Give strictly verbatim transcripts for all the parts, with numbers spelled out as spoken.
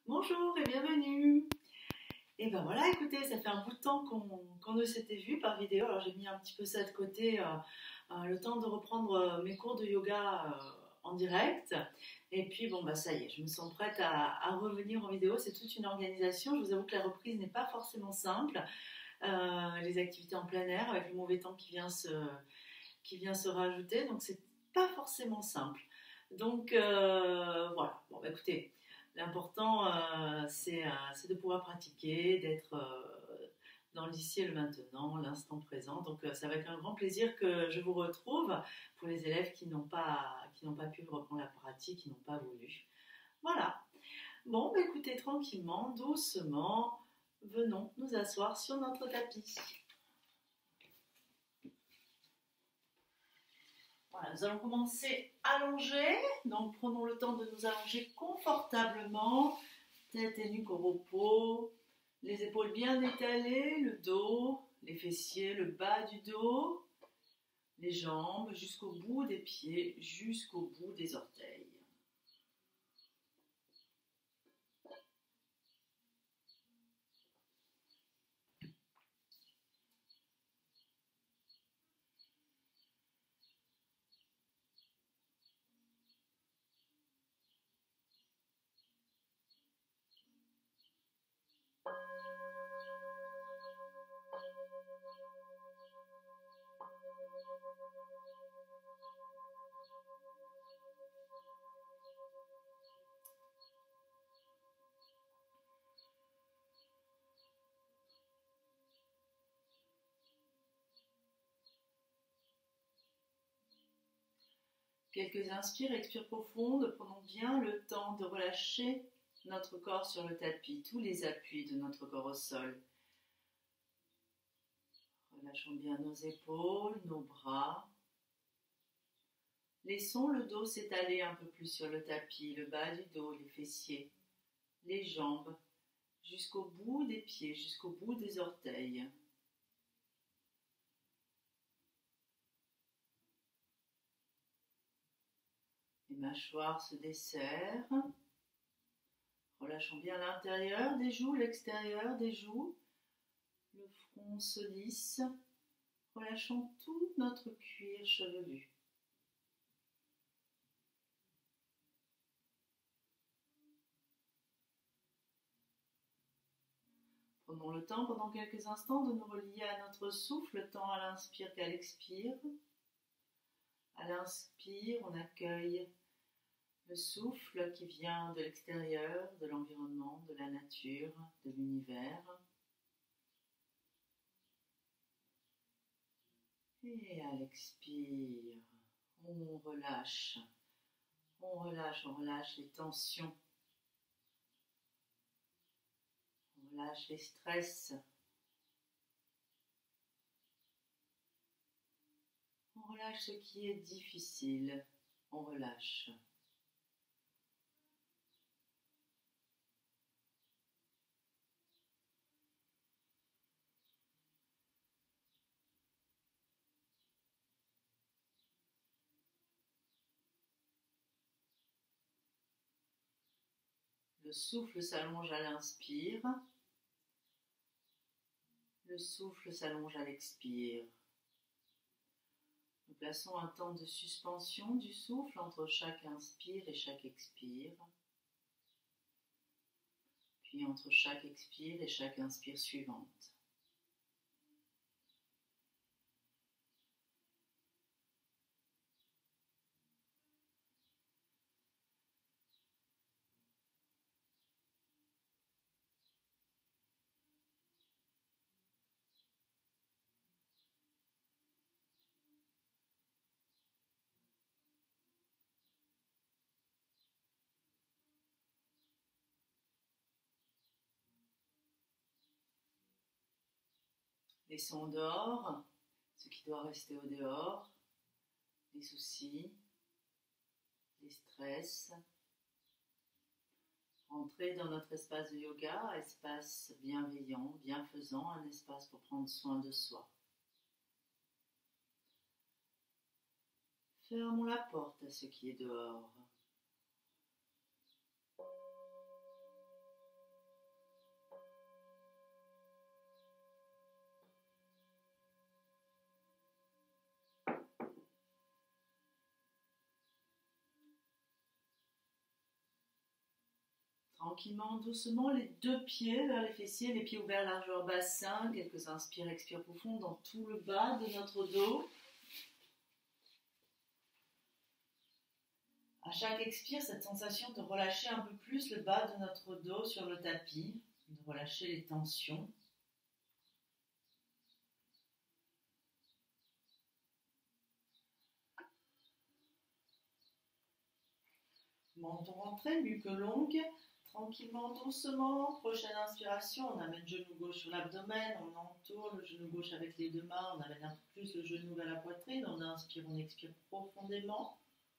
Bonjour et bienvenue. Et ben voilà, écoutez, ça fait un bout de temps qu'on qu'on ne s'était vu par vidéo. Alors j'ai mis un petit peu ça de côté, euh, euh, le temps de reprendre euh, mes cours de yoga euh, en direct. Et puis bon bah ça y est, je me sens prête à, à revenir en vidéo. C'est toute une organisation. Je vous avoue que la reprise n'est pas forcément simple. Euh, les activités en plein air avec le mauvais temps qui vient se, qui vient se rajouter, donc c'est pas forcément simple. Donc euh, voilà. Bon bah écoutez. L'important, euh, c'est, euh, c'est de pouvoir pratiquer, d'être euh, dans l'ici et le maintenant, l'instant présent. Donc, euh, c'est avec un grand plaisir que je vous retrouve pour les élèves qui n'ont pas, qui n'ont pas pu reprendre la pratique, qui n'ont pas voulu. Voilà. Bon, bah, écoutez, tranquillement, doucement, venons nous asseoir sur notre tapis. Voilà, nous allons commencer allongés. Donc, prenons le temps de nous allonger confortablement. Tête et nuque au repos, les épaules bien étalées, le dos, les fessiers, le bas du dos, les jambes jusqu'au bout des pieds, jusqu'au bout des orteils. Quelques inspires, expires profondes, prenons bien le temps de relâcher notre corps sur le tapis, tous les appuis de notre corps au sol. Relâchons bien nos épaules, nos bras. Laissons le dos s'étaler un peu plus sur le tapis, le bas du dos, les fessiers, les jambes, jusqu'au bout des pieds, jusqu'au bout des orteils. Les mâchoires se desserrent. Relâchons bien l'intérieur des joues, l'extérieur des joues. Le front se lisse. Relâchons tout notre cuir chevelu. Prenons le temps pendant quelques instants de nous relier à notre souffle, tant à l'inspire qu'à l'expire. À l'inspire, on accueille le souffle qui vient de l'extérieur, de l'environnement, de la nature, de l'univers. Et à l'expire, on relâche. On relâche, on relâche les tensions. On relâche les stress. On relâche ce qui est difficile. On relâche. Le souffle s'allonge à l'inspire. Le souffle s'allonge à l'expire. Nous plaçons un temps de suspension du souffle entre chaque inspire et chaque expire. Puis entre chaque expire et chaque inspire suivante. Laissons dehors ce qui doit rester au dehors, les soucis, les stress. Entrer dans notre espace de yoga, espace bienveillant, bienfaisant, un espace pour prendre soin de soi. Fermons la porte à ce qui est dehors. Tranquillement, doucement, les deux pieds vers les fessiers, les pieds ouverts largeur bassin. Quelques inspires, expires profonds dans tout le bas de notre dos. À chaque expire, cette sensation de relâcher un peu plus le bas de notre dos sur le tapis, de relâcher les tensions. Menton rentré, nuque longue, tranquillement, doucement. Prochaine inspiration, on amène genou gauche sur l'abdomen, on entoure le genou gauche avec les deux mains, on amène un peu plus le genou vers la poitrine, on inspire, on expire profondément.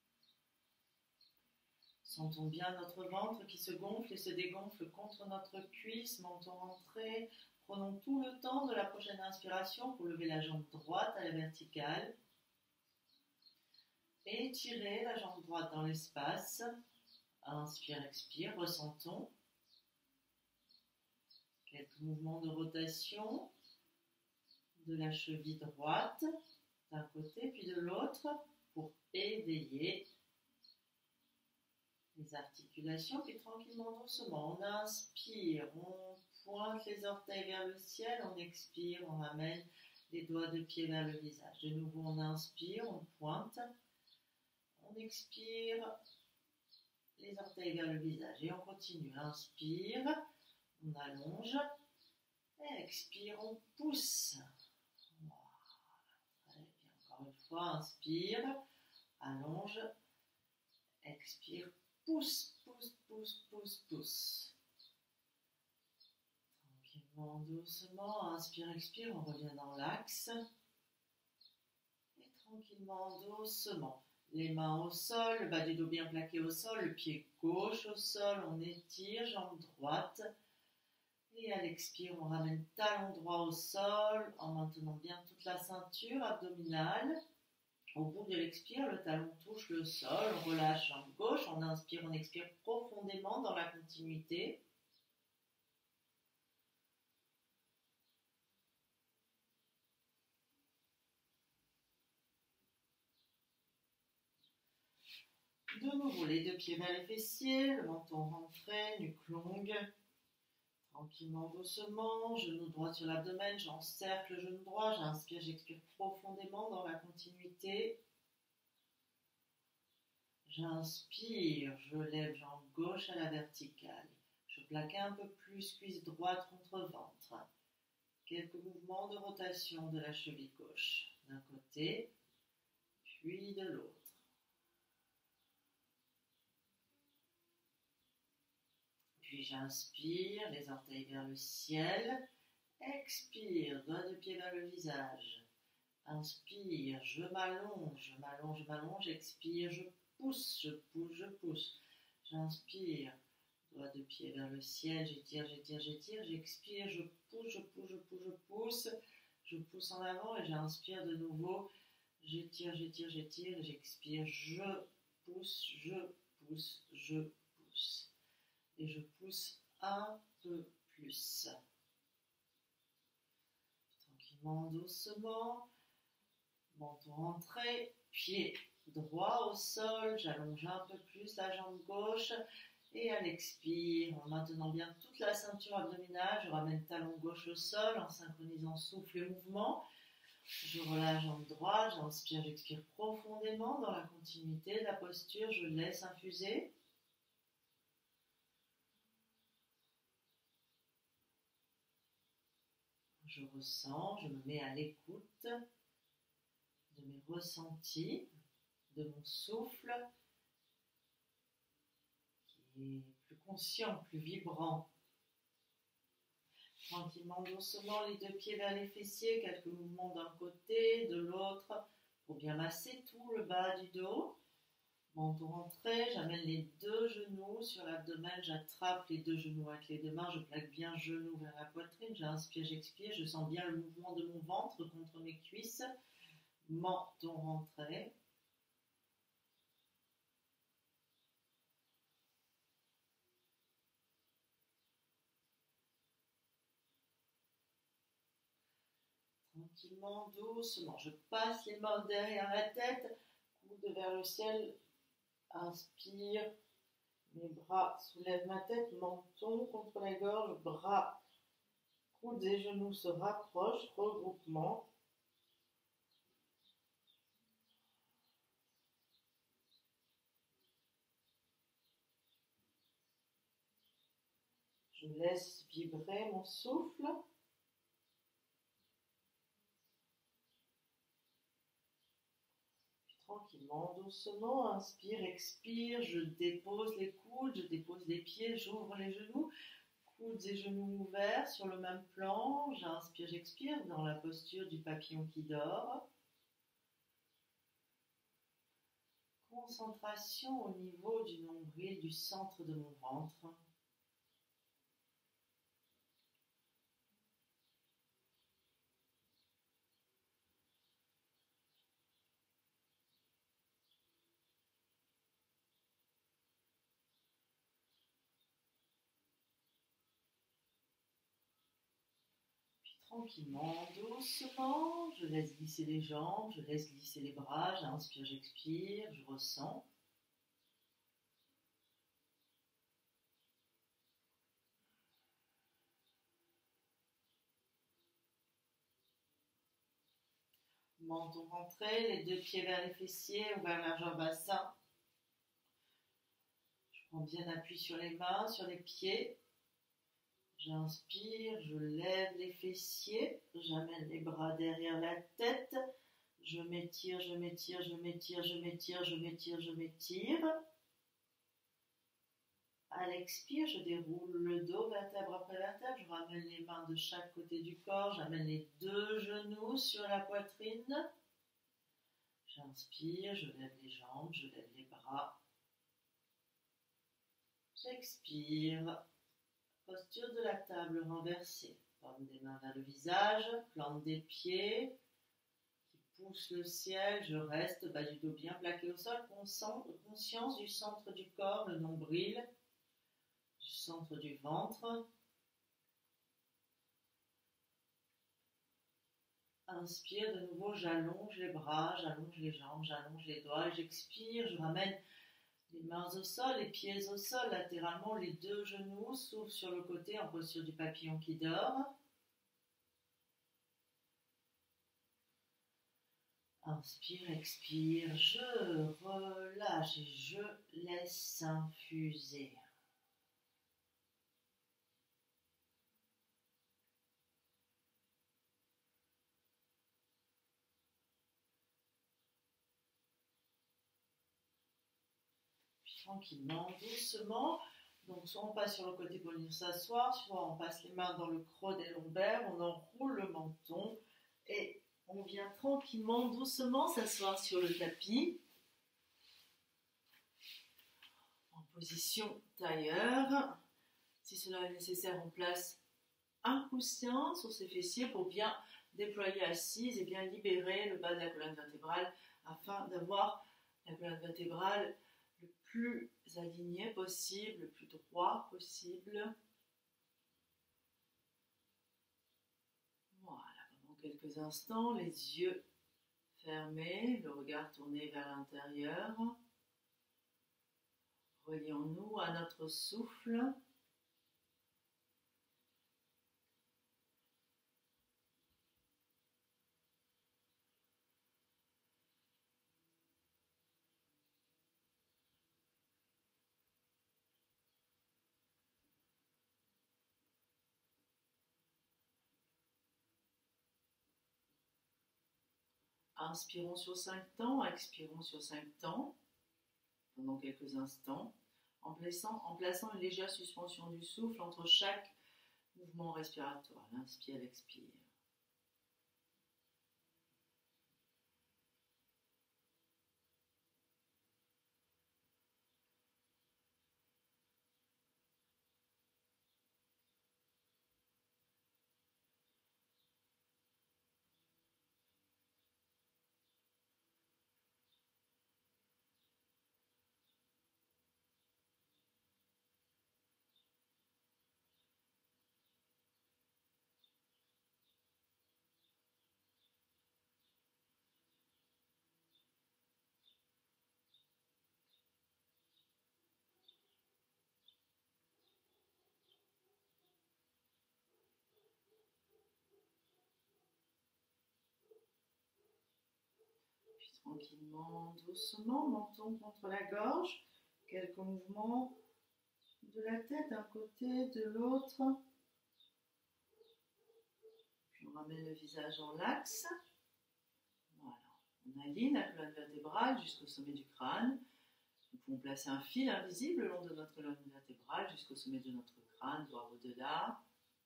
Sentons bien notre ventre qui se gonfle et se dégonfle contre notre cuisse, menton rentré. Prenons tout le temps de la prochaine inspiration pour lever la jambe droite à la verticale. Étirez la jambe droite dans l'espace. Inspire, expire, ressentons. Quelques mouvements de rotation de la cheville droite d'un côté puis de l'autre pour éveiller les articulations. Puis tranquillement, doucement, on inspire, on pointe les orteils vers le ciel, on expire, on ramène les doigts de pied vers le visage. De nouveau, on inspire, on pointe, on expire, les orteils vers le visage et on continue. Inspire, on allonge, et expire, on pousse. Voilà. Très bien. Encore une fois, inspire, allonge, expire, pousse, pousse, pousse, pousse, pousse. Tranquillement, doucement, inspire, expire, on revient dans l'axe. Et tranquillement, doucement. Les mains au sol, le bas du dos bien plaqué au sol, le pied gauche au sol, on étire, jambe droite. Et à l'expire, on ramène talon droit au sol en maintenant bien toute la ceinture abdominale. Au bout de l'expire, le talon touche le sol, on relâche jambe gauche, on inspire, on expire profondément dans la continuité. De nouveau, les deux pieds vers les fessiers, le menton rentré, nuque longue. Tranquillement, doucement, genou droit sur l'abdomen, j'encercle le genou droit, j'inspire, j'expire profondément dans la continuité. J'inspire, je lève jambe gauche à la verticale. Je plaque un peu plus cuisse droite contre ventre. Quelques mouvements de rotation de la cheville gauche, d'un côté, puis de l'autre. Puis j'inspire, les orteils vers le ciel. Expire, doigts de pied vers le visage. Inspire, je m'allonge, je m'allonge, je m'allonge. Expire, je pousse, je pousse, je pousse. J'inspire, doigts de pied vers le ciel. J'étire, j'étire, j'étire. J'expire, je pousse, je pousse, je pousse, je pousse. Je pousse en avant et j'inspire de nouveau. J'étire, j'étire, j'étire. J'expire, je pousse, je pousse, je pousse. Et je pousse un peu plus. Tranquillement, doucement. Menton rentré, pied droit au sol. J'allonge un peu plus la jambe gauche. Et à l'expire, en maintenant bien toute la ceinture abdominale, je ramène talon gauche au sol en synchronisant souffle et mouvement. Je relâche jambe droite, j'inspire, j'expire profondément dans la continuité de la posture. Je laisse infuser. Je ressens, je me mets à l'écoute de mes ressentis, de mon souffle, qui est plus conscient, plus vibrant. Tranquillement, doucement, les deux pieds vers les fessiers, quelques mouvements d'un côté, de l'autre, pour bien masser tout le bas du dos. Menton rentré, j'amène les deux genoux sur l'abdomen, j'attrape les deux genoux avec les deux mains, je plaque bien genou vers la poitrine, j'inspire, j'expire, je sens bien le mouvement de mon ventre contre mes cuisses. Menton rentré. Tranquillement, doucement, je passe les mains derrière la tête, coude vers le ciel. Inspire, Mes bras soulèvent ma tête, menton contre la gorge, bras, coudes et genoux se rapprochent, regroupement. Je laisse vibrer mon souffle. Puis tranquillement, doucement, inspire, expire, je dépose les coudes, je dépose les pieds, j'ouvre les genoux. Coudes et genoux ouverts sur le même plan. J'inspire, j'expire dans la posture du papillon qui dort. Concentration au niveau du nombril, du centre de mon ventre. Tranquillement, doucement, je laisse glisser les jambes, je laisse glisser les bras, j'inspire, j'expire, je ressens. Menton rentré, les deux pieds vers les fessiers ou vers largeur bassin. Je prends bien appui sur les mains, sur les pieds. J'inspire, je lève les fessiers, j'amène les bras derrière la tête. Je m'étire, je m'étire, je m'étire, je m'étire, je m'étire, je m'étire. À l'expire, je déroule le dos, vertèbre après vertèbre. Je ramène les mains de chaque côté du corps. J'amène les deux genoux sur la poitrine. J'inspire, je lève les jambes, je lève les bras. J'expire. Posture de la table renversée. Paume des mains vers le visage, plante des pieds qui poussent le ciel. Je reste, bas du dos bien plaqué au sol. Conscience du centre du corps, le nombril, du centre du ventre. Inspire de nouveau, j'allonge les bras, j'allonge les jambes, j'allonge les doigts. J'expire, je ramène les mains au sol, les pieds au sol, latéralement, les deux genoux s'ouvrent sur le côté en posture du papillon qui dort. Inspire, expire, je relâche et je laisse infuser. Puis tranquillement, doucement. Donc soit on passe sur le côté pour venir s'asseoir, soit on passe les mains dans le creux des lombaires, on enroule le menton et on vient tranquillement, doucement s'asseoir sur le tapis. En position tailleur. Si cela est nécessaire, on place un coussin sur ses fessiers pour bien déployer assise et bien libérer le bas de la colonne vertébrale afin d'avoir la colonne vertébrale le plus aligné possible, le plus droit possible. Voilà, pendant quelques instants, les yeux fermés, le regard tourné vers l'intérieur. Relions-nous à notre souffle. Inspirons sur cinq temps, expirons sur cinq temps, pendant quelques instants, en plaçant, en plaçant une légère suspension du souffle entre chaque mouvement respiratoire, l'inspire, l'expire. Tranquillement, doucement, menton contre la gorge. Quelques mouvements de la tête d'un côté, de l'autre. Puis on ramène le visage en l'axe. Voilà. On aligne la colonne vertébrale jusqu'au sommet du crâne. Nous pouvons placer un fil invisible le long de notre colonne vertébrale jusqu'au sommet de notre crâne, voire au-delà.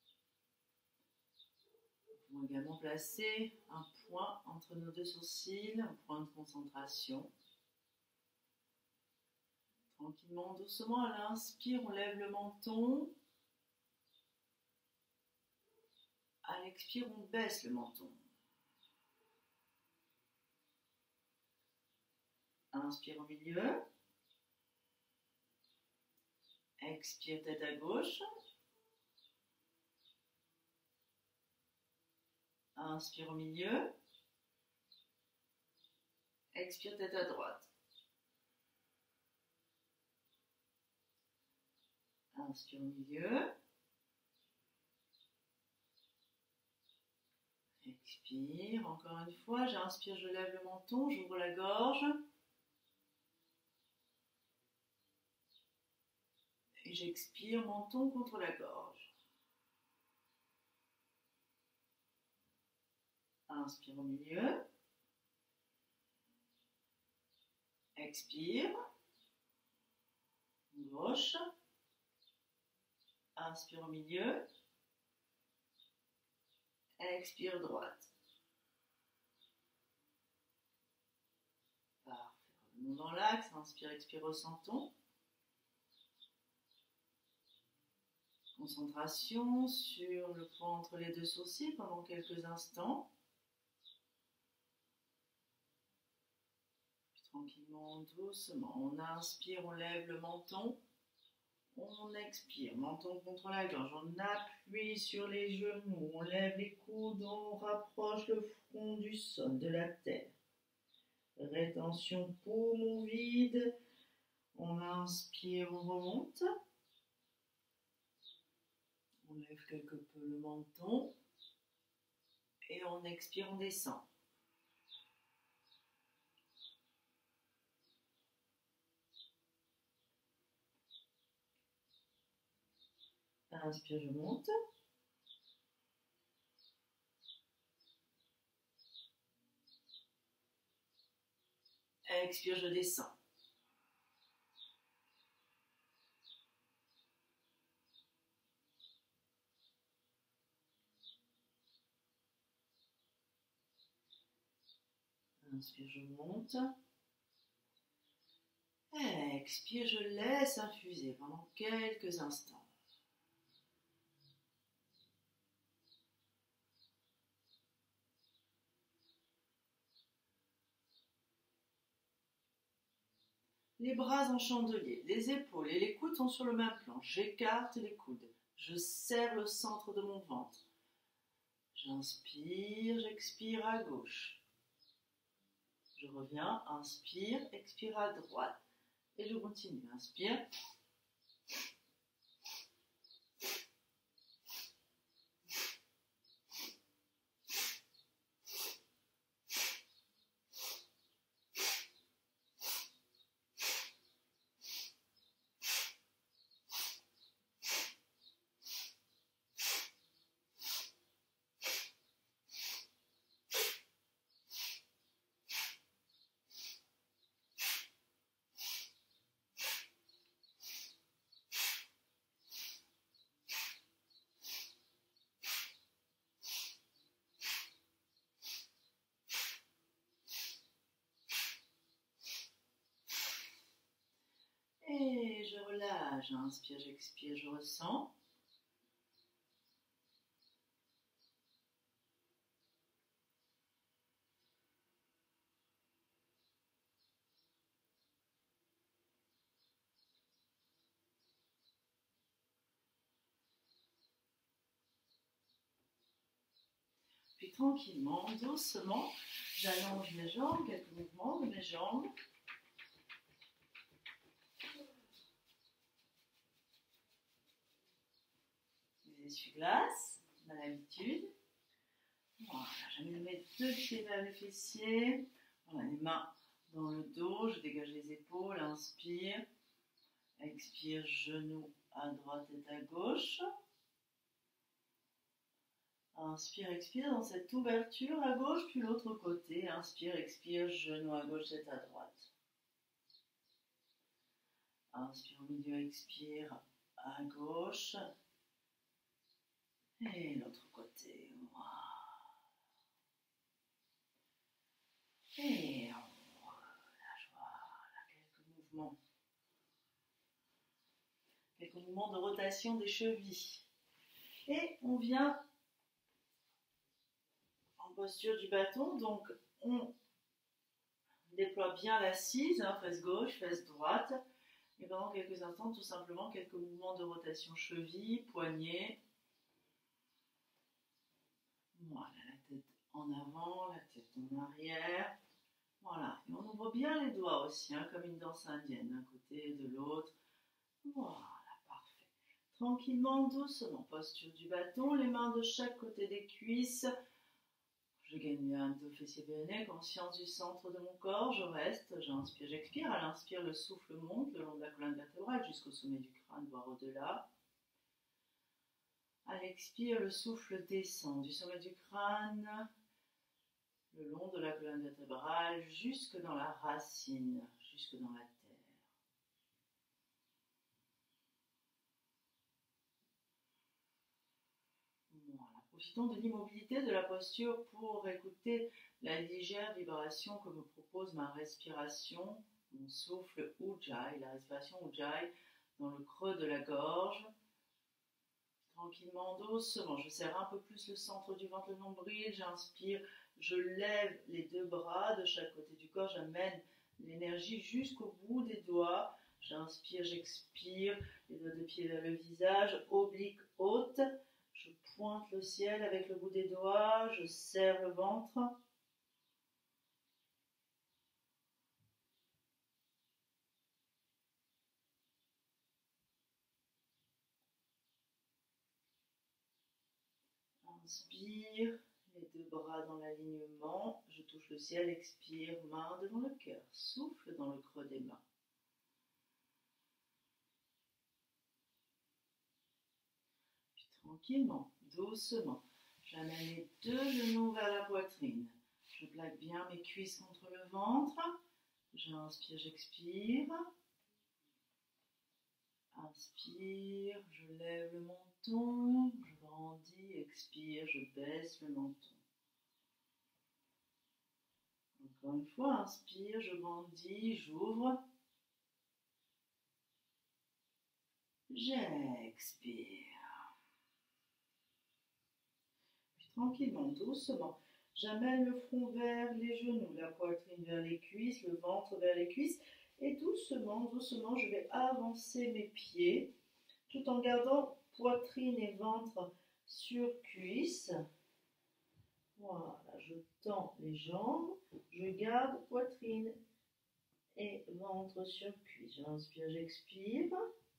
Nous pouvons également placer un point entre nos deux sourcils, un point de concentration. Tranquillement, doucement, à l'inspire, on lève le menton. À l'expire, on baisse le menton. Inspire au milieu. Expire tête à gauche. Inspire au milieu. Expire tête à droite. Inspire au milieu. Expire. Encore une fois, j'inspire, je lève le menton, j'ouvre la gorge. Et j'expire, menton contre la gorge. Inspire au milieu. Expire. Gauche. Inspire au milieu. Expire droite. Parfait. Revenons dans l'axe. Inspire, expire, ressentons. Concentration sur le point entre les deux sourcils pendant quelques instants. Puis tranquillement, doucement, on inspire, on lève le menton. On expire, menton contre la gorge. On appuie sur les genoux, on lève les coudes, on rapproche le front du sol, de la terre. Rétention poumon vide. On inspire, on remonte. On lève quelque peu le menton et on expire, on descend. Inspire, je monte. Expire, je descends. Inspire, je monte. Expire, je laisse infuser pendant quelques instants. Les bras en chandelier, les épaules et les coudes sont sur le même plan. J'écarte les coudes. Je serre le centre de mon ventre. J'inspire, j'expire à gauche. Je reviens, inspire, expire à droite. Et je continue. Inspire. Et je relâche. Inspire, j'expire, je ressens. Puis tranquillement, doucement, j'allonge mes jambes, quelques mouvements de mes jambes. Les essuie-glaces, on a l'habitude. Voilà, j'amène mes deux pieds vers les fessiers. Voilà, les mains dans le dos, je dégage les épaules, inspire, expire, genoux à droite et à gauche. Inspire, expire dans cette ouverture à gauche, puis l'autre côté. Inspire, expire, genou à gauche et à droite. Inspire au milieu, expire à gauche. Et l'autre côté. Voilà. Et on relâche. Voilà, quelques mouvements. Quelques mouvements de rotation des chevilles. Et on vient en posture du bâton. Donc, on déploie bien l'assise, hein, fesse gauche, fesse droite. Et pendant quelques instants, tout simplement, quelques mouvements de rotation cheville, poignet. Voilà, la tête en avant, la tête en arrière. Voilà, et on ouvre bien les doigts aussi, hein, comme une danse indienne, d'un côté et de l'autre. Voilà, parfait. Tranquillement, doucement, posture du bâton, les mains de chaque côté des cuisses. Je gagne bien deux fessiers périnés, conscience du centre de mon corps, je reste, j'inspire, j'expire. À l'inspire, le souffle monte le long de la colonne vertébrale jusqu'au sommet du crâne, voire au-delà. À l'expire, le souffle descend du sommet du crâne, le long de la colonne vertébrale, jusque dans la racine, jusque dans la terre. Voilà. Profitons de l'immobilité de la posture pour écouter la légère vibration que me propose ma respiration, mon souffle Ujjayi, la respiration Ujjayi dans le creux de la gorge. Tranquillement, doucement, je serre un peu plus le centre du ventre, le nombril, j'inspire, je lève les deux bras de chaque côté du corps, j'amène l'énergie jusqu'au bout des doigts, j'inspire, j'expire, les doigts de pied vers le visage, oblique haute, je pointe le ciel avec le bout des doigts, je serre le ventre. Inspire, les deux bras dans l'alignement, je touche le ciel, expire, main devant le cœur, souffle dans le creux des mains. Puis tranquillement, doucement, j'amène les deux genoux vers la poitrine. Je plaque bien mes cuisses contre le ventre. J'inspire, j'expire. Inspire, je lève le menton, je grandis, expire, je baisse le menton. Encore une fois, inspire, je grandis, j'ouvre. J'expire. Puis tranquillement, doucement, j'amène le front vers les genoux, la poitrine vers les cuisses, le ventre vers les cuisses. Et doucement, doucement, je vais avancer mes pieds tout en gardant poitrine et ventre sur cuisse. Voilà, je tends les jambes, je garde poitrine et ventre sur cuisse. J'inspire, j'expire.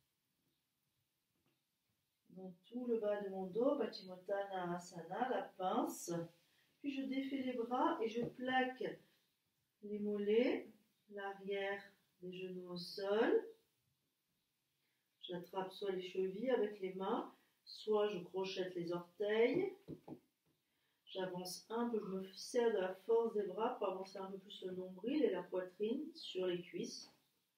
Dans tout le bas de mon dos, Paschimottanasana, Asana, la pince. Puis je défais les bras et je plaque les mollets, l'arrière des genoux au sol. J'attrape soit les chevilles avec les mains, soit je crochette les orteils. J'avance un peu, je me sers de la force des bras pour avancer un peu plus le nombril et la poitrine sur les cuisses.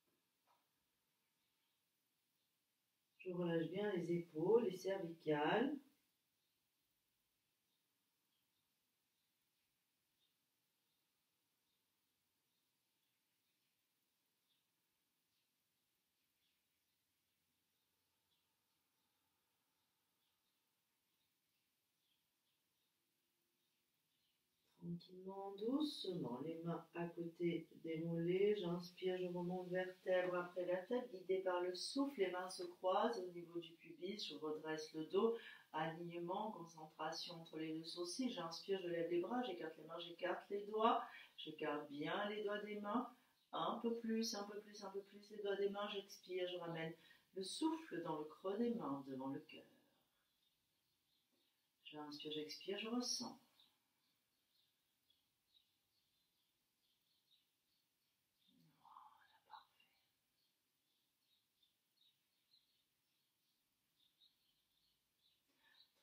Je relâche bien les épaules, les cervicales. Tranquillement, doucement, les mains à côté des mollets, j'inspire, je remonte vertèbre après vertèbre, guidée par le souffle, les mains se croisent au niveau du pubis, je redresse le dos, alignement, concentration entre les deux sourcils, j'inspire, je lève les bras, j'écarte les mains, j'écarte les doigts, je garde bien les doigts des mains, un peu plus, un peu plus, un peu plus les doigts des mains, j'expire, je ramène le souffle dans le creux des mains, devant le cœur. J'inspire, j'expire, je ressens.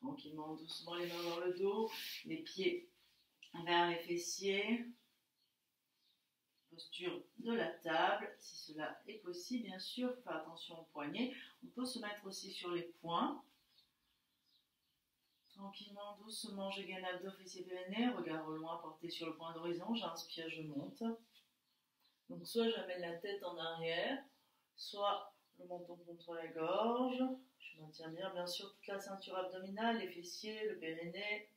Tranquillement, doucement, les mains dans le dos, les pieds vers les fessiers. Posture de la table, si cela est possible, bien sûr, il faut faire attention aux poignets. On peut se mettre aussi sur les poings. Tranquillement, doucement, je gaine abdos, fessiers, périnée, regard au loin porté sur le point d'horizon, j'inspire, je monte. Donc soit j'amène la tête en arrière, soit le menton contre la gorge. Je maintiens bien, bien sûr, toute la ceinture abdominale, les fessiers, le périnée.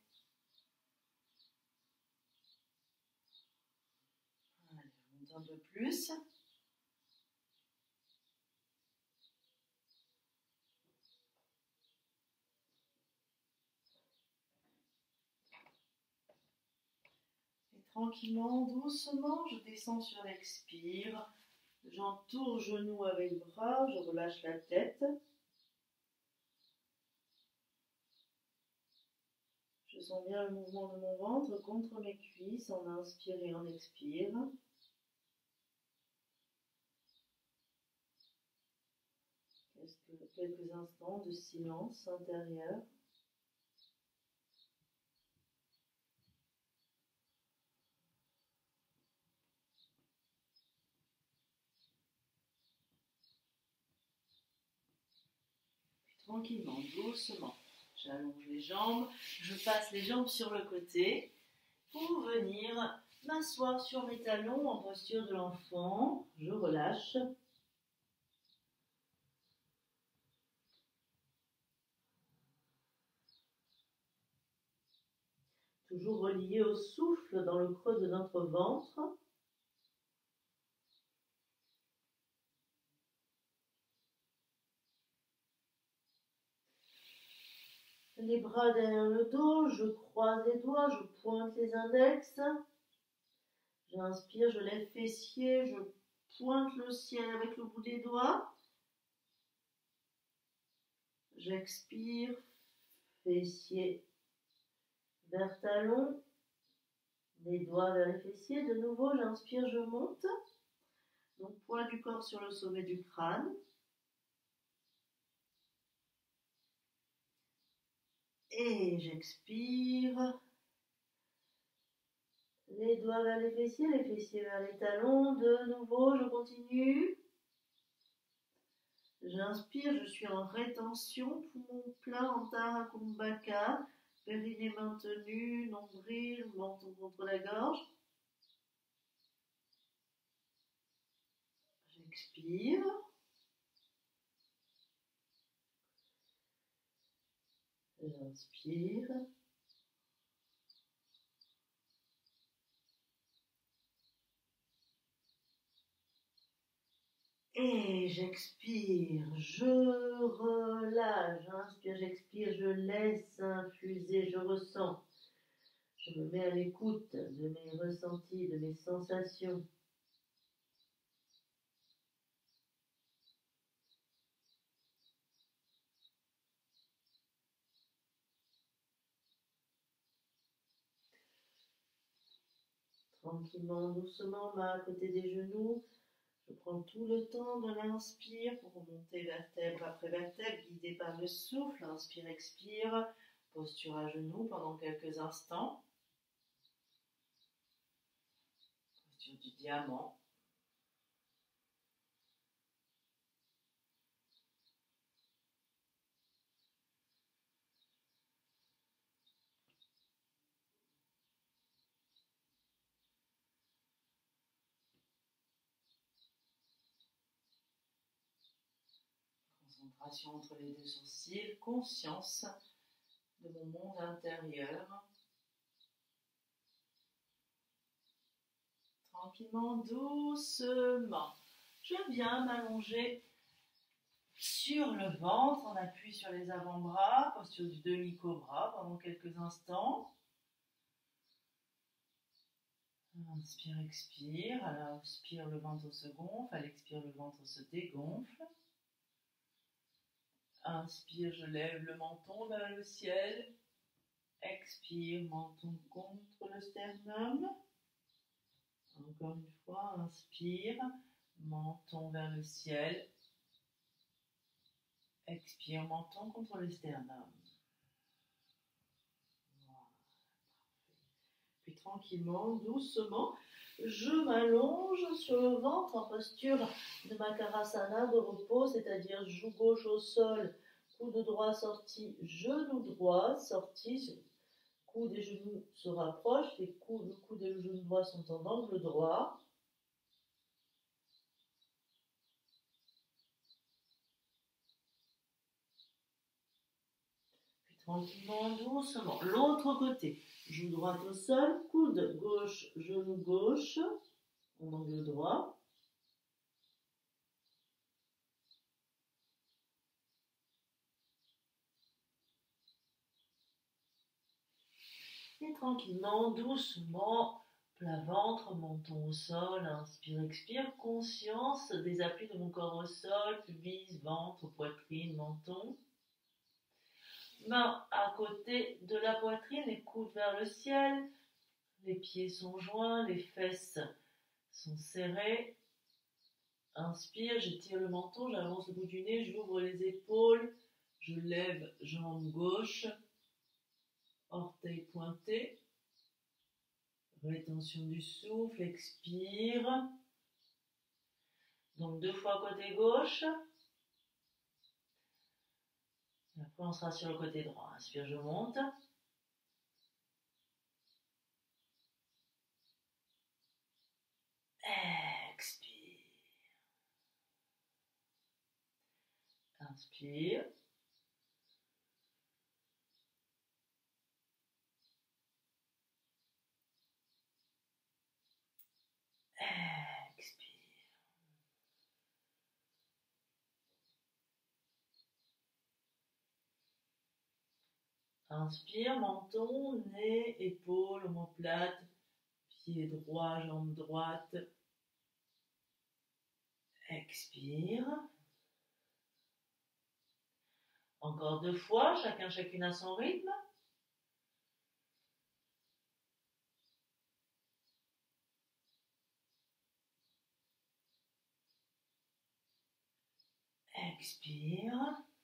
Allez, je monte un peu plus. Tranquillement, doucement, je descends sur l'expire. J'entoure genou avec bras, je relâche la tête. Je sens bien le mouvement de mon ventre contre mes cuisses en inspire et en expire. Quelques instants de silence intérieur. Tranquillement, doucement, j'allonge les jambes, je passe les jambes sur le côté pour venir m'asseoir sur mes talons en posture de l'enfant. Je relâche. Toujours relié au souffle dans le creux de notre ventre. Les bras derrière le dos, je croise les doigts, je pointe les index. J'inspire, je lève fessier, je pointe le ciel avec le bout des doigts. J'expire, fessier vers talon, les doigts vers les fessiers. De nouveau, j'inspire, je monte. Donc, poids du corps sur le sommet du crâne. Et j'expire. Les doigts vers les fessiers, les fessiers vers les talons. De nouveau, je continue. J'inspire, je suis en rétention, poumon plein, Antara Kumbhaka, périnée maintenu, nombril, menton contre la gorge. J'expire. J'inspire. Et j'expire, je relâche, j'inspire, j'expire, je laisse infuser, je ressens. Je me mets à l'écoute de mes ressentis, de mes sensations. Tranquillement, doucement, main à côté des genoux. Je prends tout le temps de l'inspire pour remonter vertèbre après vertèbre, guidé par le souffle. Inspire, expire, posture à genoux pendant quelques instants. Posture du diamant. Concentration entre les deux sourcils, conscience de mon monde intérieur. Tranquillement, doucement, je viens m'allonger sur le ventre, on appuie sur les avant-bras, posture du demi-cobra pendant quelques instants. Inspire, expire, à l'inspire le ventre se gonfle, à l'expire le ventre se dégonfle. Inspire, je lève le menton vers le ciel. Expire, menton contre le sternum. Encore une fois, inspire, menton vers le ciel. Expire, menton contre le sternum. Puis tranquillement, doucement, je m'allonge sur le ventre en posture de Makarasana de repos, c'est-à-dire joue gauche au sol, coude droit sorti, genou droit sorti, coude et genoux se rapprochent, les coudes, le coude et le genou droit sont en angle droit. Puis tranquillement, doucement, l'autre côté, joue droite au sol, coude gauche, genou gauche, en angle droit. Et tranquillement, doucement, plat ventre, menton au sol, inspire, expire, conscience des appuis de mon corps au sol, pubis, ventre, poitrine, menton. Main à côté de la poitrine, les coudes vers le ciel, les pieds sont joints, les fesses sont serrées. Inspire, j'étire le menton, j'avance le bout du nez, j'ouvre les épaules, je lève jambe gauche, orteil pointé. Rétention du souffle, expire. Donc deux fois côté gauche. Et après on sera sur le côté droit. Inspire, je monte. Expire. Inspire. Expire. Inspire, menton, nez, épaules, omoplate, pied droit, jambe droite. Expire. Encore deux fois, chacun, chacune à son rythme. Expire.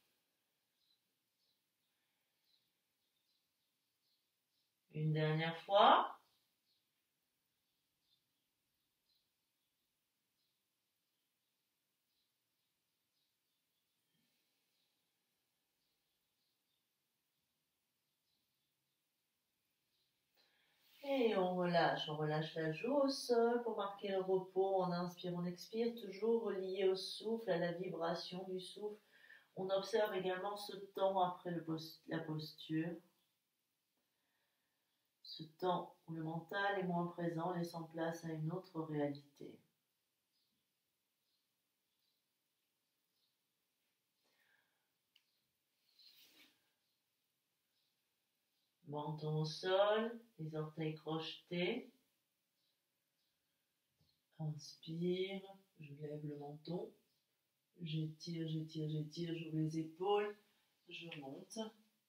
Une dernière fois. Et on relâche, on relâche la joue au sol pour marquer le repos. On inspire, on expire, toujours relié au souffle, à la vibration du souffle. On observe également ce temps après le post- la posture. Ce temps où le mental est moins présent, laissant place à une autre réalité. Menton au sol, les orteils crochetés. Inspire, je lève le menton. J'étire, j'étire, j'étire, j'ouvre les épaules. Je monte.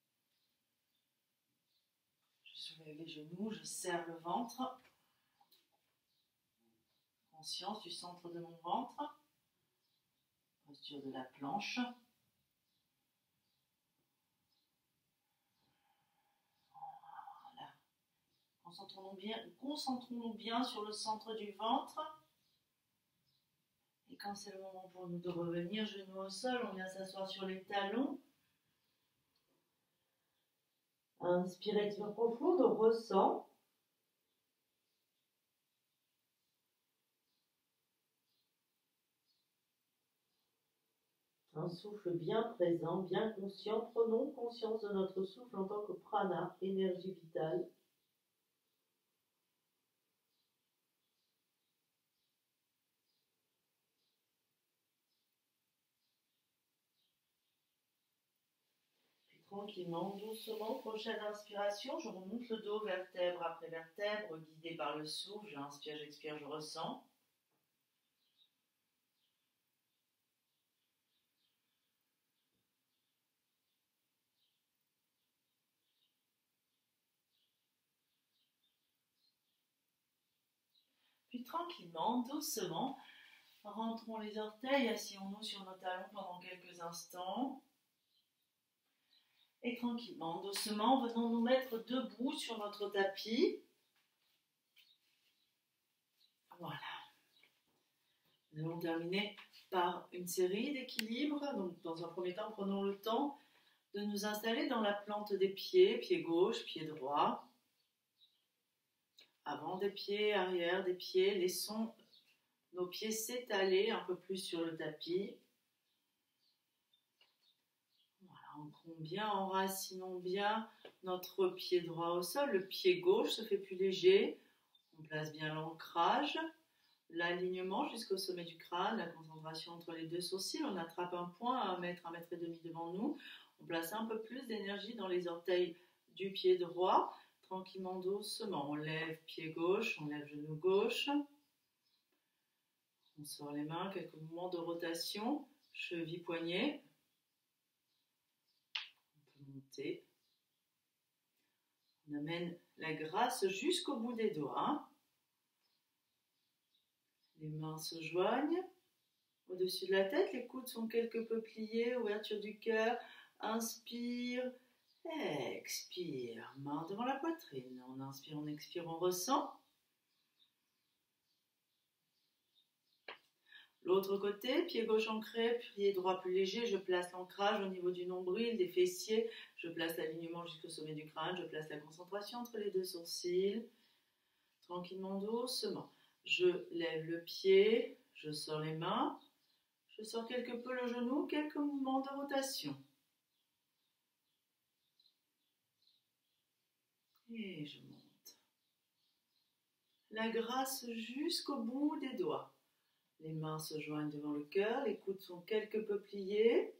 Je soulève les genoux, je serre le ventre. Conscience du centre de mon ventre. Posture de la planche. Voilà. Concentrons-nous bien, concentrons-nous bien sur le centre du ventre. Et quand c'est le moment pour nous de revenir, genoux au sol, on vient s'asseoir sur les talons. Inspire, expire profonde, on ressent. Un souffle bien présent, bien conscient. Prenons conscience de notre souffle en tant que prana, énergie vitale. Puis tranquillement, doucement, prochaine inspiration, je remonte le dos vertèbre après vertèbre, guidé par le souffle. J'inspire, j'expire, je ressens. Puis tranquillement, doucement, rentrons les orteils, asseyons-nous sur nos talons pendant quelques instants. Et tranquillement, doucement, venons nous mettre debout sur notre tapis. Nous allons terminer par une série d'équilibres. Donc, dans un premier temps, prenons le temps de nous installer dans la plante des pieds, pied gauche, pied droit. Avant des pieds, arrière des pieds, laissons nos pieds s'étaler un peu plus sur le tapis. Voilà, ancrons bien, enracinons bien notre pied droit au sol. Le pied gauche se fait plus léger. On place bien l'ancrage, l'alignement jusqu'au sommet du crâne, la concentration entre les deux sourcils. On attrape un point à un mètre, un mètre et demi devant nous. On place un peu plus d'énergie dans les orteils du pied droit. Tranquillement, doucement, on lève pied gauche, on lève genou gauche. On sort les mains, quelques mouvements de rotation, cheville, poignet. On peut monter. On amène la grâce jusqu'au bout des doigts. Les mains se joignent au-dessus de la tête. Les coudes sont quelque peu pliés, ouverture du cœur. Inspire. Expire, main devant la poitrine. On inspire, on expire, on ressent. L'autre côté, pied gauche ancré, pied droit plus léger. Je place l'ancrage au niveau du nombril, des fessiers. Je place l'alignement jusqu'au sommet du crâne. Je place la concentration entre les deux sourcils. Tranquillement, doucement. Je lève le pied, je sors les mains. Je sors quelque peu le genou, quelques mouvements de rotation. Et je monte. La grâce jusqu'au bout des doigts. Les mains se joignent devant le cœur, les coudes sont quelque peu pliés.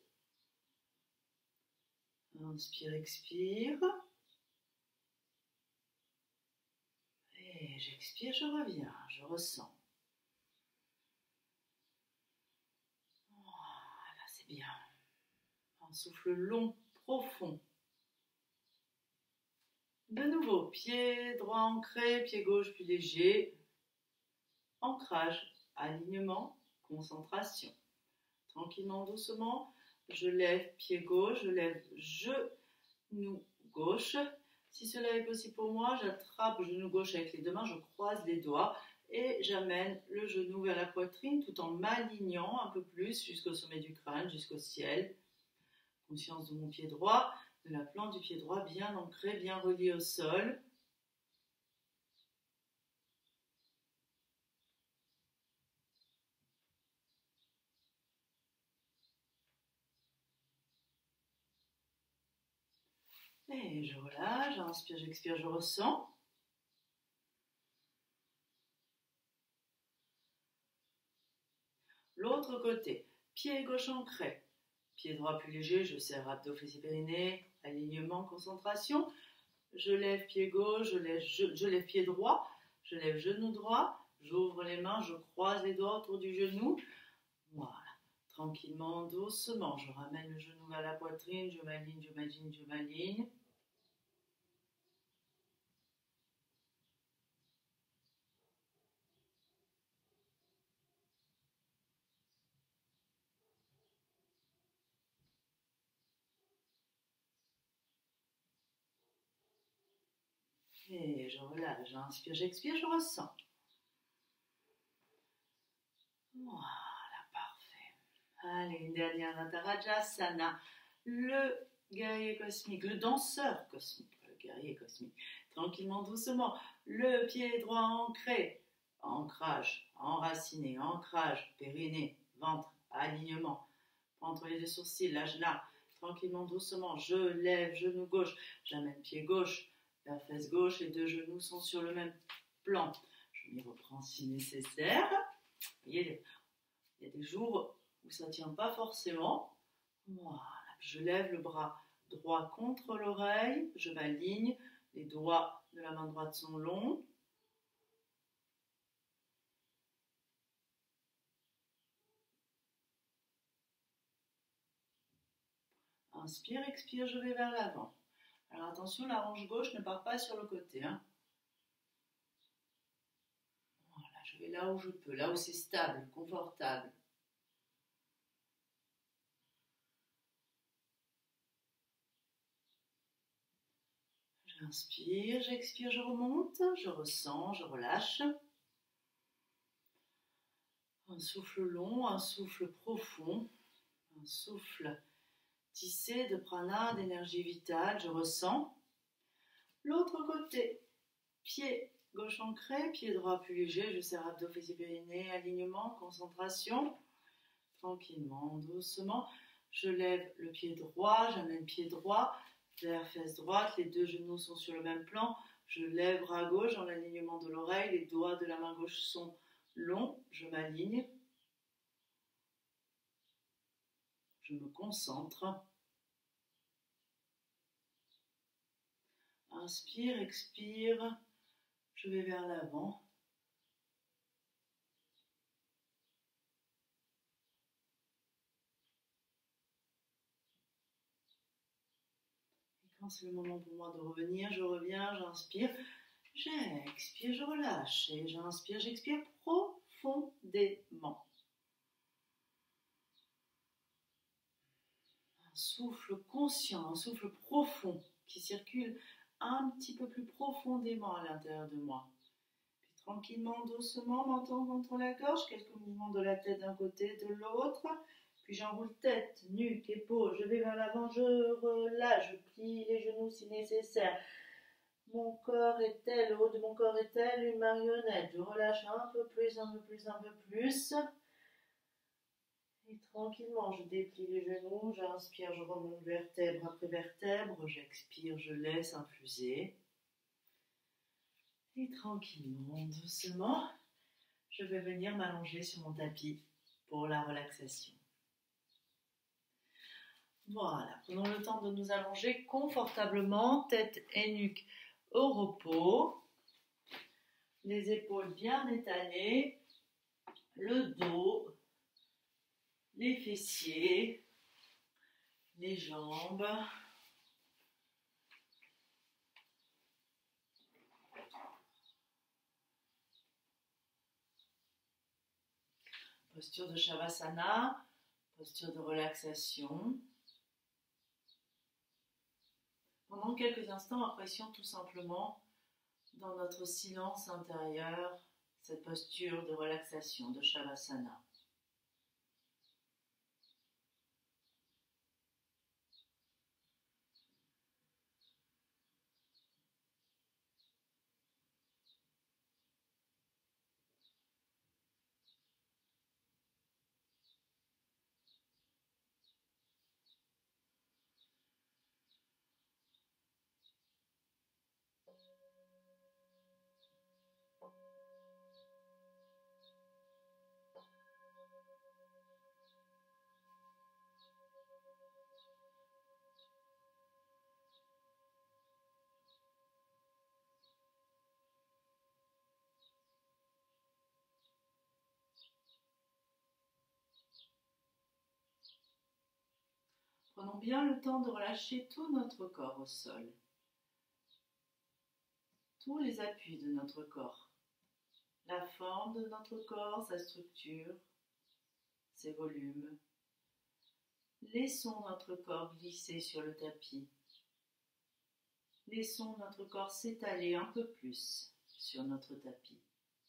Inspire, expire. Et j'expire, je reviens, je ressens. Voilà, c'est bien. Un souffle long, profond. De nouveau, pied droit ancré, pied gauche plus léger. Ancrage, alignement, concentration. Tranquillement, doucement, je lève pied gauche, je lève genou gauche. Si cela est possible pour moi, j'attrape genou gauche avec les deux mains, je croise les doigts et j'amène le genou vers la poitrine tout en m'alignant un peu plus jusqu'au sommet du crâne, jusqu'au ciel. Conscience de mon pied droit, de la plante du pied droit bien ancrée, bien reliée au sol. Et je relâche, j'inspire, j'expire, je ressens. L'autre côté, pied gauche ancré, pied droit plus léger, je serre abdos, fessiers, périnée, alignement, concentration. Je lève pied gauche, je lève, je, je lève pied droit, je lève genou droit, j'ouvre les mains, je croise les doigts autour du genou. Voilà, tranquillement, doucement, je ramène le genou vers la poitrine, je m'aligne, je m'aligne, je m'aligne. Et je relâche, j'inspire, j'expire, je ressens. Voilà, parfait. Allez, une dernière Natarajasana. Le guerrier cosmique, le danseur cosmique, le guerrier cosmique. Tranquillement, doucement. Le pied droit ancré. Ancrage, enraciné, ancrage, périnée, ventre, alignement. Entre les deux sourcils, l'ajna. Tranquillement, doucement. Je lève genou gauche. J'amène pied gauche. La fesse gauche, les deux genoux sont sur le même plan. Je m'y reprends si nécessaire. Vous voyez, il y a des jours où ça ne tient pas forcément. Voilà. Je lève le bras droit contre l'oreille. Je m'aligne. Les doigts de la main droite sont longs. Inspire, expire, je vais vers l'avant. Alors attention, la hanche gauche ne part pas sur le côté. Hein. Voilà, je vais là où je peux, là où c'est stable, confortable. J'inspire, j'expire, je remonte, je ressens, je relâche. Un souffle long, un souffle profond, un souffle tissé de prana, d'énergie vitale, je ressens. L'autre côté, pied gauche ancré, pied droit plus léger, je serre abdos, fessiers, périnée, alignement, concentration. Tranquillement, doucement, je lève le pied droit, j'amène pied droit vers fesse droite, les deux genoux sont sur le même plan, je lève bras gauche dans l'alignement de l'oreille, les doigts de la main gauche sont longs, je m'aligne, je me concentre. Inspire, expire, je vais vers l'avant. Et quand c'est le moment pour moi de revenir, je reviens, j'inspire, j'expire, je relâche. Et j'inspire, j'expire profondément. Un souffle conscient, un souffle profond qui circule un petit peu plus profondément à l'intérieur de moi. Puis tranquillement, doucement, menton contre la gorge, quelques mouvements de la tête d'un côté, de l'autre. Puis j'enroule tête, nuque, épaules, je vais vers l'avant, je relâche, je plie les genoux si nécessaire. Mon corps est tel, le haut de mon corps est tel une marionnette. Je relâche un peu plus, un peu plus, un peu plus. Et tranquillement, je déplie les genoux, j'inspire, je remonte vertèbre après vertèbre, j'expire, je laisse infuser. Et tranquillement, doucement, je vais venir m'allonger sur mon tapis pour la relaxation. Voilà, prenons le temps de nous allonger confortablement, tête et nuque au repos, les épaules bien étalées, le dos, les fessiers, les jambes. Posture de Shavasana, posture de relaxation. Pendant quelques instants, apprécions tout simplement dans notre silence intérieur cette posture de relaxation de Shavasana. Prenons bien le temps de relâcher tout notre corps au sol. Tous les appuis de notre corps. La forme de notre corps, sa structure, ses volumes. Laissons notre corps glisser sur le tapis. Laissons notre corps s'étaler un peu plus sur notre tapis.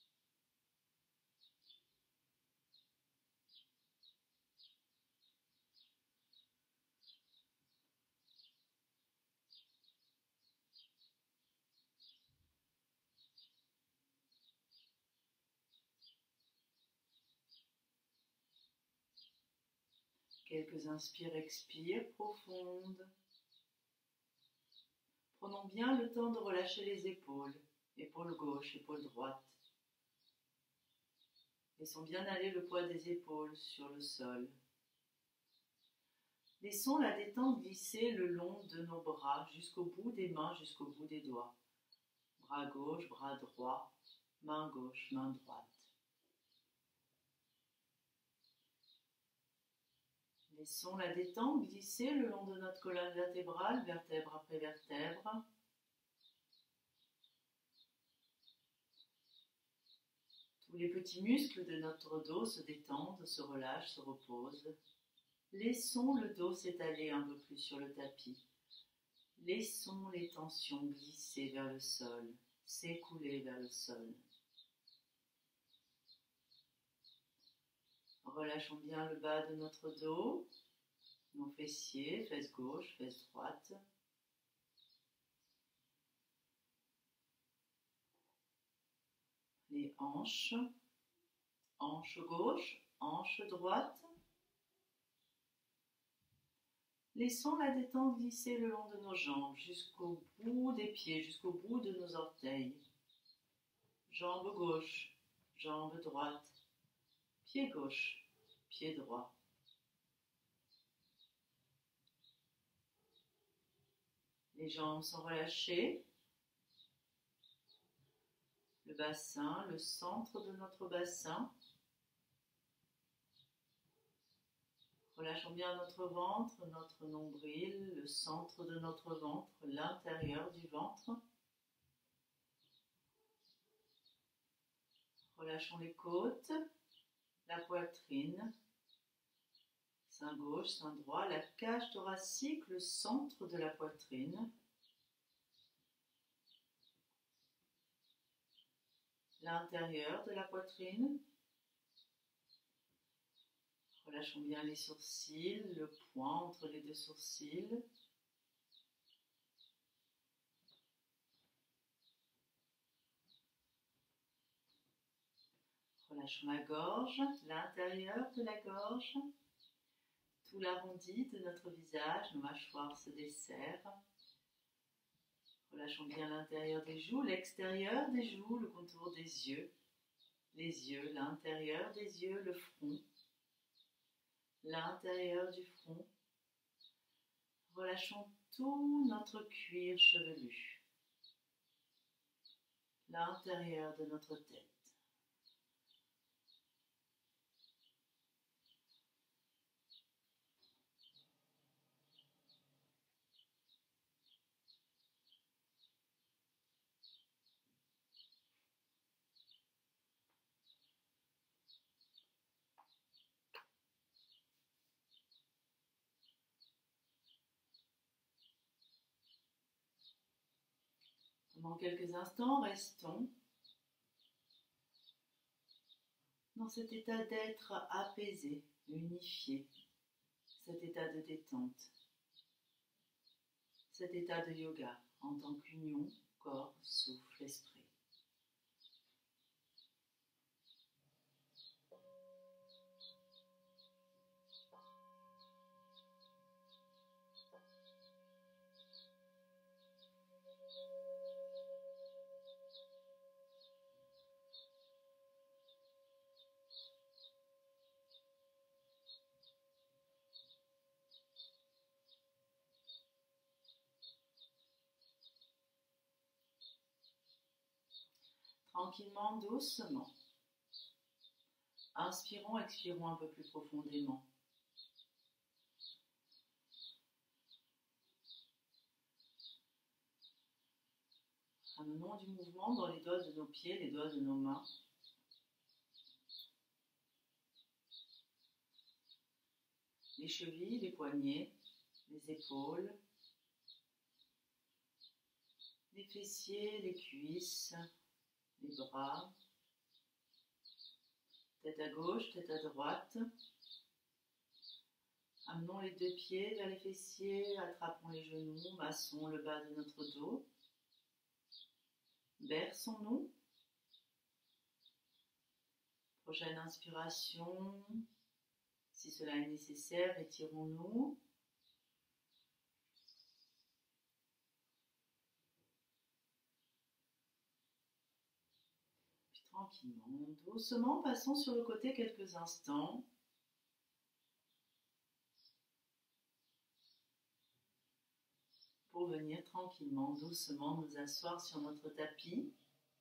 Quelques inspires, expires profondes. Prenons bien le temps de relâcher les épaules, épaule gauche, épaule droite. Laissons bien aller le poids des épaules sur le sol. Laissons la détente glisser le long de nos bras, jusqu'au bout des mains, jusqu'au bout des doigts. Bras gauche, bras droit, main gauche, main droite. Laissons la détente glisser le long de notre colonne vertébrale, vertèbre après vertèbre. Tous les petits muscles de notre dos se détendent, se relâchent, se reposent. Laissons le dos s'étaler un peu plus sur le tapis. Laissons les tensions glisser vers le sol, s'écouler vers le sol. Relâchons bien le bas de notre dos, nos fessiers, fesses gauche, fesses droite. Les hanches, hanche gauche, hanche droite. Laissons la détente glisser le long de nos jambes, jusqu'au bout des pieds, jusqu'au bout de nos orteils. Jambe gauche, jambe droite, pied gauche, pied droit. Les jambes sont relâchées. Le bassin, le centre de notre bassin. Relâchons bien notre ventre, notre nombril, le centre de notre ventre, l'intérieur du ventre. Relâchons les côtes, la poitrine, sein gauche, sein droit, la cage thoracique, le centre de la poitrine. L'intérieur de la poitrine. Relâchons bien les sourcils, le point entre les deux sourcils. Relâchons la gorge, l'intérieur de la gorge, tout l'arrondi de notre visage, nos mâchoires se desserrent. Relâchons bien l'intérieur des joues, l'extérieur des joues, le contour des yeux, les yeux, l'intérieur des yeux, le front, l'intérieur du front. Relâchons tout notre cuir chevelu, l'intérieur de notre tête. Pendant quelques instants, restons dans cet état d'être apaisé, unifié, cet état de détente, cet état de yoga en tant qu'union, corps, souffle, esprit. Tranquillement, doucement. Inspirons, expirons un peu plus profondément. Ramenons du mouvement dans les doigts de nos pieds, les doigts de nos mains. Les chevilles, les poignets, les épaules, les fessiers, les cuisses, les bras, tête à gauche, tête à droite. Amenons les deux pieds vers les fessiers, attrapons les genoux, massons le bas de notre dos. Berçons-nous. Prochaine inspiration, si cela est nécessaire, étirons-nous. Puis tranquillement, doucement, passons sur le côté quelques instants. Pour venir tranquillement, doucement nous asseoir sur notre tapis.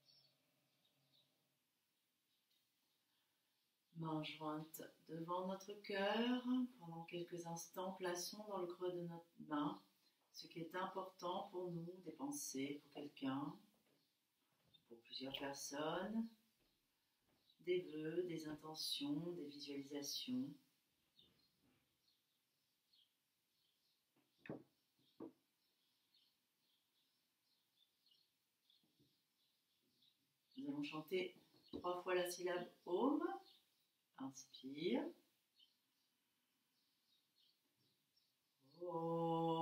Mains jointes devant notre cœur. Pendant quelques instants, plaçons dans le creux de notre main ce qui est important pour nous, des pensées pour quelqu'un, pour plusieurs personnes, des vœux, des intentions, des visualisations. Nous allons chanter trois fois la syllabe Om. Inspire. Oh.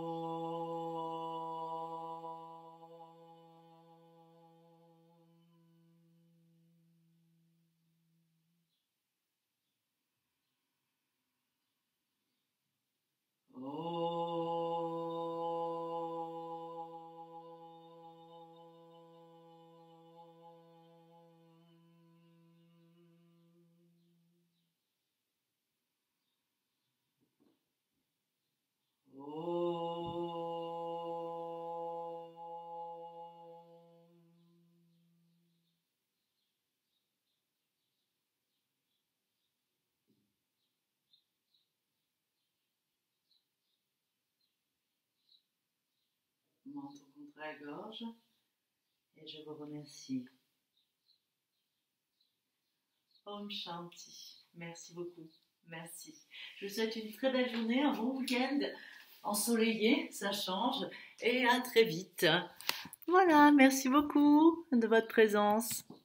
Menton contre la gorge et je vous remercie. Om Shanti. Merci beaucoup. Merci. Je vous souhaite une très belle journée, un bon week-end ensoleillé, ça change, et à très vite. Voilà, merci beaucoup de votre présence.